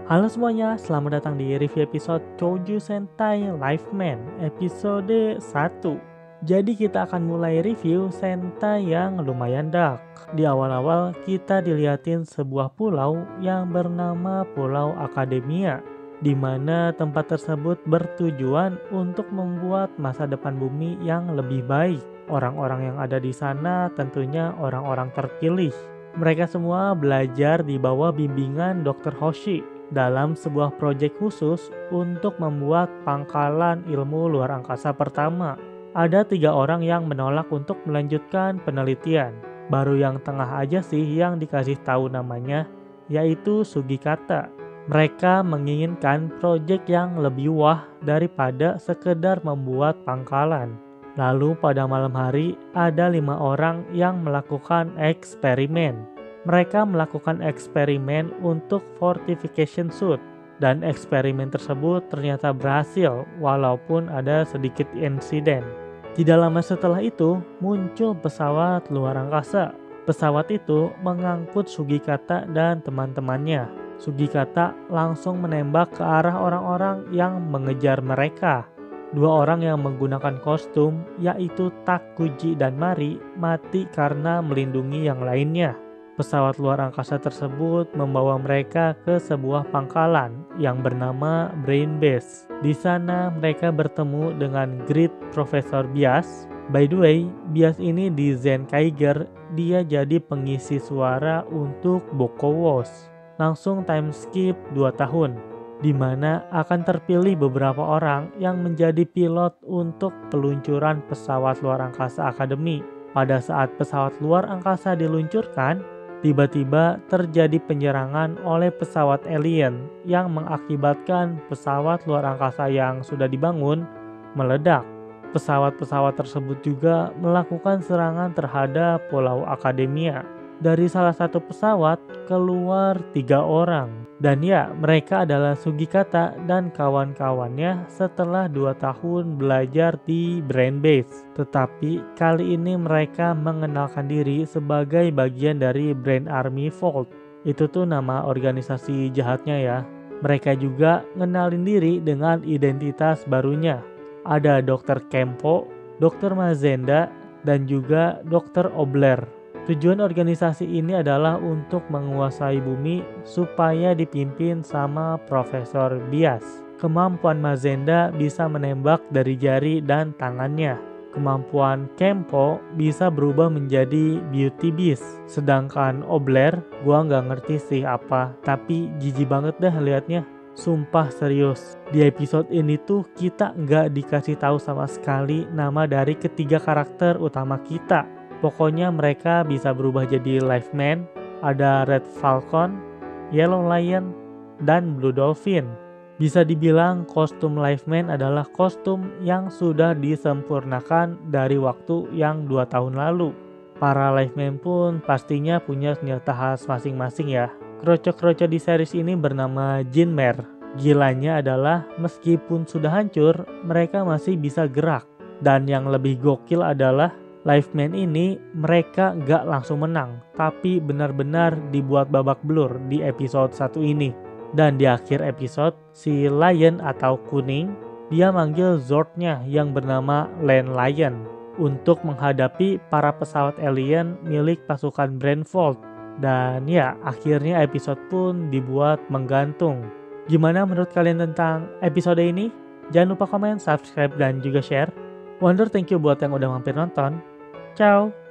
Halo semuanya, selamat datang di review episode Choujou Sentai Life Man episode 1. Jadi kita akan mulai review Sentai yang lumayan dark. Di awal-awal kita dilihatin sebuah pulau yang bernama Pulau Akademia, di mana tempat tersebut bertujuan untuk membuat masa depan bumi yang lebih baik. Orang-orang yang ada di sana tentunya orang-orang terpilih. Mereka semua belajar di bawah bimbingan Dr. Hoshi dalam sebuah proyek khusus untuk membuat pangkalan ilmu luar angkasa pertama. Ada 3 orang yang menolak untuk melanjutkan penelitian. Baru yang tengah aja sih yang dikasih tahu namanya, yaitu Sugikata. Mereka menginginkan proyek yang lebih wah daripada sekedar membuat pangkalan. Lalu pada malam hari ada 5 orang yang melakukan eksperimen. Mereka melakukan eksperimen untuk fortification suit, dan eksperimen tersebut ternyata berhasil walaupun ada sedikit insiden. Tidak lama setelah itu muncul pesawat luar angkasa. Pesawat itu mengangkut Sugikata dan teman-temannya. Sugikata langsung menembak ke arah orang-orang yang mengejar mereka. 2 orang yang menggunakan kostum yaitu Takuji dan Mari mati karena melindungi yang lainnya. Pesawat luar angkasa tersebut membawa mereka ke sebuah pangkalan yang bernama Brain Base. Di sana mereka bertemu dengan Great Profesor Bias. By the way, Bias ini di Zen Kaiger, dia jadi pengisi suara untuk Boko Wars. Langsung time skip 2 tahun, di mana akan terpilih beberapa orang yang menjadi pilot untuk peluncuran pesawat luar angkasa Akademi. Pada saat pesawat luar angkasa diluncurkan, tiba-tiba terjadi penyerangan oleh pesawat alien yang mengakibatkan pesawat luar angkasa yang sudah dibangun meledak. Pesawat-pesawat tersebut juga melakukan serangan terhadap Pulau Akademia. Dari salah satu pesawat keluar 3 orang. Dan ya, mereka adalah Sugikata dan kawan-kawannya setelah 2 tahun belajar di Brain Base. Tetapi kali ini mereka mengenalkan diri sebagai bagian dari Brain Army Vault. Itu tuh nama organisasi jahatnya ya. Mereka juga ngenalin diri dengan identitas barunya. Ada Dr. Kempo, Dr. Mazenda, dan juga Dr. Obler. Tujuan organisasi ini adalah untuk menguasai bumi supaya dipimpin sama Profesor Bias. Kemampuan Mazenda bisa menembak dari jari dan tangannya. Kemampuan Kempo bisa berubah menjadi Beauty Beast. Sedangkan Obler, gua nggak ngerti sih apa, tapi jijik banget dah liatnya. Sumpah serius, di episode ini tuh kita nggak dikasih tahu sama sekali nama dari ketiga karakter utama kita. Pokoknya mereka bisa berubah jadi Life Man, ada Red Falcon, Yellow Lion, dan Blue Dolphin. Bisa dibilang kostum Life Man adalah kostum yang sudah disempurnakan dari waktu yang 2 tahun lalu. Para Life Man pun pastinya punya senjata khas masing-masing ya. Kroco-kroco di series ini bernama Jinmer. Gilanya adalah meskipun sudah hancur, mereka masih bisa gerak. Dan yang lebih gokil adalah Life Man ini mereka gak langsung menang, tapi benar-benar dibuat babak belur di episode 1 ini. Dan di akhir episode, si Lion atau Kuning, dia manggil Zordnya yang bernama Land Lion untuk menghadapi para pesawat alien milik pasukan Brain Vault. Dan ya, akhirnya episode pun dibuat menggantung. Gimana menurut kalian tentang episode ini? Jangan lupa komen, subscribe, dan juga share. Wonder thank you buat yang udah mampir nonton. Ciao!